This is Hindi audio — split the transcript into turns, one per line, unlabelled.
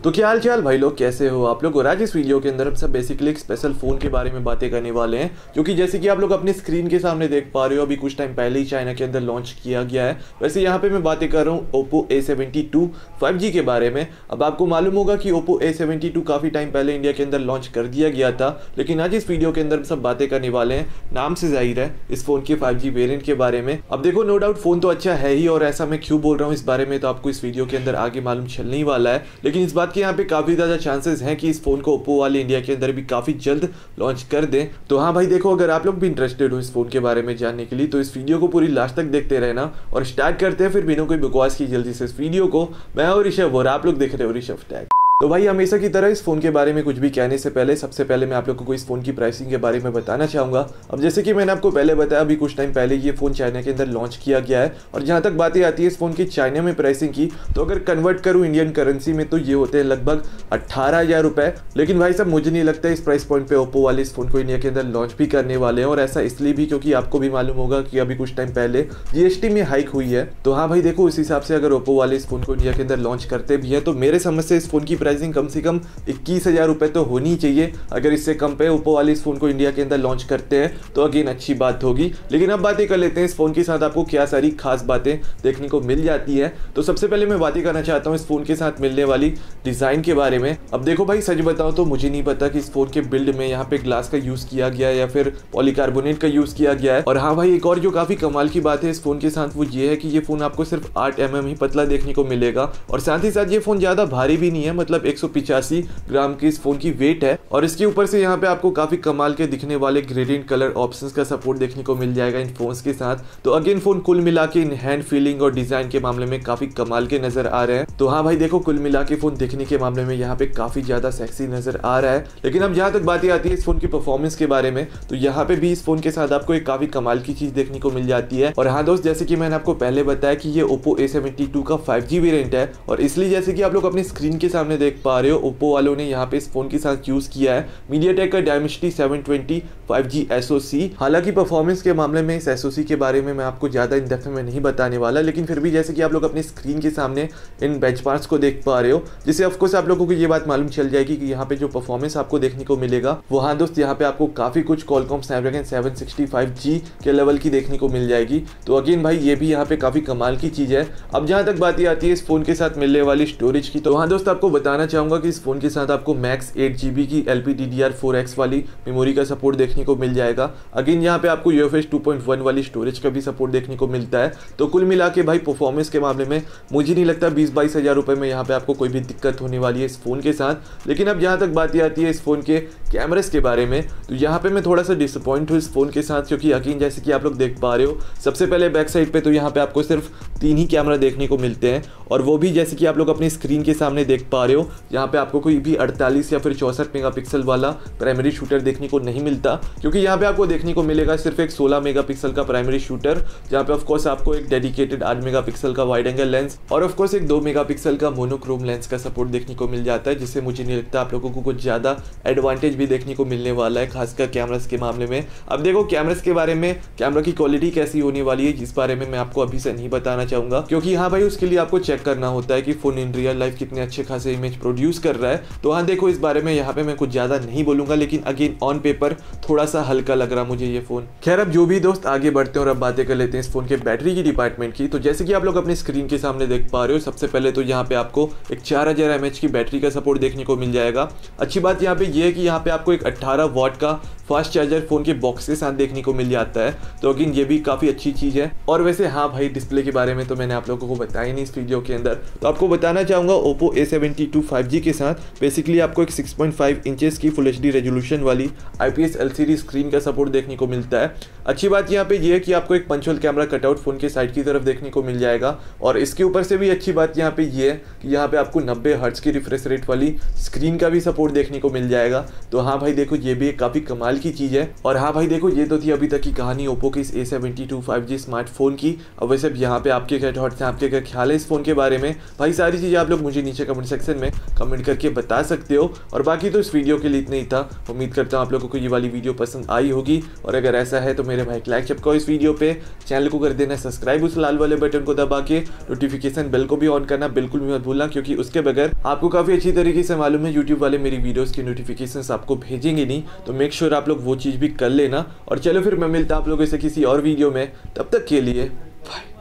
तो क्या हाल चाल भाई लोग, कैसे हो आप लोग। और आज इस वीडियो के अंदर हम सब बेसिकली एक स्पेशल फ़ोन के बारे में बातें करने वाले हैं, क्योंकि जैसे कि आप लोग अपनी स्क्रीन के सामने देख पा रहे हो अभी कुछ टाइम पहले ही चाइना के अंदर लॉन्च किया गया है। वैसे यहाँ पे मैं बातें कर रहा हूँ Oppo A72 5G के बारे में। अब आपको मालूम होगा कि Oppo A72 काफ़ी टाइम पहले इंडिया के अंदर लॉन्च कर दिया गया था, लेकिन आज इस वीडियो के अंदर हम सब बातें करने वाले हैं नाम से जाहिर है इस फ़ोन के 5G वेरिएंट के बारे में। अब देखो नो डाउट फ़ोन तो अच्छा है ही, और ऐसा मैं क्यों बोल रहा हूँ इस बारे में तो आपको इस वीडियो के अंदर आगे मालूम चलने ही वाला है। लेकिन इस बात के यहाँ पे काफ़ी ज़्यादा चांसेस हैं कि इस फ़ोन को ओप्पो वाले इंडिया के अंदर भी काफ़ी जल्द लॉन्च कर दें। तो हाँ भाई देखो, अगर आप लोग भी इंटरेस्टेड हो इस फ़ोन के बारे में जानने के लिए तो इस वीडियो को पूरी लास्ट तक देखते रहना। और स्टार्ट करते हैं फिर बिना कोई बकवास की जल्दी से इस वीडियो को। मैं और ऋषभ और आप लोग देख रहे हो ऋषभ टैग। तो भाई हमेशा की तरह इस फ़ोन के बारे में कुछ भी कहने से पहले सबसे पहले मैं आप लोगों को इस फ़ोन की प्राइसिंग के बारे में बताना चाहूँगा। अब जैसे कि मैंने आपको पहले बताया अभी कुछ टाइम पहले ये फ़ोन चाइना के अंदर लॉन्च किया गया है, और जहाँ तक बातें आती है इस फ़ोन की चाइना में प्राइसिंग की, तो अगर कन्वर्ट करूँ इंडियन करेंसी में तो ये होते हैं लगभग 18,000 रुपये। लेकिन भाई साहब मुझे नहीं लगता इस प्राइस पॉइंट पर ओप्पो वाले इस फ़ोन को इंडिया के अंदर लॉन्च भी करने वाले हैं। और ऐसा इसलिए भी क्योंकि आपको भी मालूम होगा कि अभी कुछ टाइम पहले GST में हाइक हुई है। तो हाँ भाई देखो, उस हिसाब से अगर ओप्पो वाले इस फ़ोन को इंडिया के अंदर लॉन्च करते भी हैं तो मेरे समझ से इस फ़ोन की प्राइसिंग कम से कम 21,000 रुपये तो होनी चाहिए। अगर इससे कम पे ओप्पो वाले इस फ़ोन को इंडिया के अंदर लॉन्च करते हैं तो अगेन अच्छी बात होगी। लेकिन अब बातें कर लेते हैं इस फ़ोन के साथ आपको क्या सारी खास बातें देखने को मिल जाती है। तो सबसे पहले मैं बातें करना चाहता हूँ इस फ़ोन के साथ मिलने वाली डिज़ाइन के बारे में। अब देखो भाई सच बताओ तो मुझे नहीं पता कि इस फ़ोन के बिल्ड में यहाँ पे ग्लास का यूज़ किया गया है या फिर पॉलीकार्बोनेट का यूज़ किया गया है। और हाँ भाई एक और जो काफ़ी कमाल की बात है इस फ़ोन के साथ वो ये है कि ये फ़ोन आपको सिर्फ 8 mm ही पतला देखने को मिलेगा। और साथ ही साथ ये फ़ोन ज़्यादा भारी भी नहीं है, मतलब 185 ग्राम की इस फोन की वेट है। और इसके ऊपर से यहाँ पे आपको काफी कमाल के दिखने वाले ग्रेडियंट कलर ऑप्शंस का सपोर्ट देखने को मिल जाएगा इन फोन्स के साथ। तो अगेन फोन कुल मिला के इन हैंड फीलिंग और डिजाइन के मामले में काफी कमाल के नजर आ रहे हैं। तो हाँ भाई देखो, कुल मिला के फोन दिखने के मामले में यहाँ पे काफी ज्यादा सेक्सी नजर आ रहा है। लेकिन अब जहाँ तक बातें आती है इस फोन की परफॉर्मेंस के बारे में, तो यहाँ पे भी इस फोन के साथ आपको एक काफी कमाल की चीज देखने को मिल जाती है। और हाँ दोस्त, जैसे कि मैंने आपको पहले बताया कि ये Oppo A72 का 5G वेरिएंट है, और इसलिए जैसे कि आप लोग अपनी स्क्रीन के सामने देख पा रहे हो ओप्पो वालों ने यहाँ पे इस फोन के साथ यूज किया है MediaTek का Dimensity 720 5G SoC। हालांकि परफॉर्मेंस के मामले में इस SoC के बारे में मैं आपको ज़्यादा इन डेप्थ में नहीं बताने वाला, लेकिन फिर भी जैसे कि आप लोग अपनी स्क्रीन के सामने इन बेंचमार्क्स को देख पा रहे हो, जिससे ऑफकोर्स आप लोगों को ये बात मालूम चल जाएगी कि यहाँ पे जो परफॉर्मेंस आपको देखने को मिलेगा वो हाँ दोस्त यहाँ पे आपको काफ़ी कुछ Qualcomm Snapdragon 765G के लेवल की देखने को मिल जाएगी। तो अगेन भाई ये भी यहाँ पे काफ़ी कमाल की चीज़ है। अब जहाँ तक बात आती है इस फ़ोन के साथ मिलने वाली स्टोरेज की, तो हाँ दोस्त आपको बताना चाहूँगा कि इस फ़ोन के साथ आपको मैक्स 8 GB की LPDDR4X वाली मेमोरी का सपोर्ट देखने को मिल जाएगा। अगेन यहाँ पे आपको UFS 2.1 वाली स्टोरेज का भी सपोर्ट देखने को मिलता है। तो कुल मिला के भाई परफॉर्मेंस के मामले में मुझे नहीं लगता 20-22 हज़ार रुपये में यहाँ पे आपको कोई भी दिक्कत होने वाली है इस फ़ोन के साथ। लेकिन अब जहाँ तक बात आती है इस फ़ोन के कैमरेस के बारे में, तो यहाँ पे मैं थोड़ा सा डिसअपॉइंट हूँ इस फ़ोन के साथ, क्योंकि यकीन जैसे कि आप लोग देख पा रहे हो सबसे पहले बैक साइड पे तो यहाँ पे आपको सिर्फ 3 ही कैमरा देखने को मिलते हैं, और वो भी जैसे कि आप लोग अपनी स्क्रीन के सामने देख पा रहे हो यहाँ पे आपको कोई भी 48 या फिर 64 मेगापिक्सल वाला प्राइमरी शूटर देखने को नहीं मिलता, क्योंकि यहाँ पे आपको देखने को मिलेगा सिर्फ एक 16 मेगापिक्सल का प्राइमरी शूटर, जहाँ पे ऑफकोर्स आपको एक डेडिकेटेड 8 मेगापिक्सल का वाइड एंगल लेंस और ऑफकोर्स एक 2 मेगापिक्सल का मोनोक्रोम लेंस का सपोर्ट देखने को मिल जाता है, जिससे मुझे नहीं लगता आप लोगों को कुछ ज़्यादा एडवांटेज भी देखने को मिलने वाला है, खासकर कैमरास के मामले में। अब देखो कैमरास के बारे में, कैमरा की क्वालिटी कैसी होने वाली है जिस बारे में मैं आपको अभी से नहीं बताना चाहूँगा, क्योंकि हाँ भाई उसके लिए आपको चेक करना होता है कि फ़ोन इन रियल लाइफ कितने अच्छे खासे इमेज प्रोड्यूस कर रहा है। तो हाँ देखो इस बारे में यहाँ पे मैं कुछ ज़्यादा नहीं बोलूँगा, लेकिन अगेन ऑन पेपर थोड़ा सा हल्का लग रहा मुझे ये फ़ोन। खैर अब जो भी दोस्त आगे बढ़ते हैं और अब बातें कर लेते हैं इस फ़ोन के बैटरी की डिपार्टमेंट की। तो जैसे कि आप लोग अपनी स्क्रीन के सामने देख पा रहे हो, सबसे पहले तो यहाँ पे आपको एक 4000 mAh की बैटरी का सपोर्ट देखने को मिल जाएगा। अच्छी बात यहाँ पे ये है कि यहाँ पे आपको एक 18 वाट का फास्ट चार्जर फ़ोन के बॉक्स के साथ देखने को मिल जाता है। तो अगेन ये भी काफ़ी अच्छी चीज़ है। और वैसे हाँ भाई डिस्प्ले के बारे में तो मैंने आप लोगों को बताया नहीं इस वीडियो के अंदर, तो आपको बताना चाहूँगा Oppo A72 5G के साथ बेसिकली आपको एक 6.5 इंचेस की फुल HD रेजोल्यूशन वाली IPS LCD स्क्रीन का सपोर्ट देखने को मिलता है। अच्छी बात यहाँ पे ये है कि आपको एक पंचोल कैमरा कटआउट फ़ोन के साइड की तरफ देखने को मिल जाएगा। और इसके ऊपर से भी अच्छी बात यहाँ पे ये है कि यहाँ पे आपको 90 हर्ट्ज की रिफ्रेश रेट वाली स्क्रीन का भी सपोर्ट देखने को मिल जाएगा। तो हाँ भाई देखो ये भी एक काफ़ी कमाल कमाल की चीज़ है। और हाँ भाई देखो, ये तो थी अभी तक की कहानी ओप्पो के इस A72 5G स्मार्टफोन की। अब वैसे यहाँ पे आपके क्या थॉट्स हैं, आपके क्या ख्याल है इस फ़ोन के बारे में भाई, सारी चीज़ें आप लोग मुझे नीचे कमेंट सेक्शन में कमेंट करके बता सकते हो। और बाकी तो इस वीडियो के लिए इतना ही था। उम्मीद करता हूँ आप लोगों को ये वाली वीडियो पसंद आई होगी, और अगर ऐसा है तो मेरे भाई लाइक चिपकाओ इस वीडियो पे, चैनल को कर देना सब्सक्राइब, उस लाल वाले बटन को दबा के नोटिफिकेशन बेल को भी ऑन करना बिल्कुल भी मत भूलना, क्योंकि उसके बगैर आपको काफ़ी अच्छी तरीके से मालूम है यूट्यूब वाले मेरी वीडियोस की नोटिफिकेशंस आपको भेजेंगे नहीं, तो मेक श्योर आप लोग वो चीज़ भी कर लेना। और चलो फिर मैं मिलता आप लोगों से किसी और वीडियो में, तब तक के लिए बाय।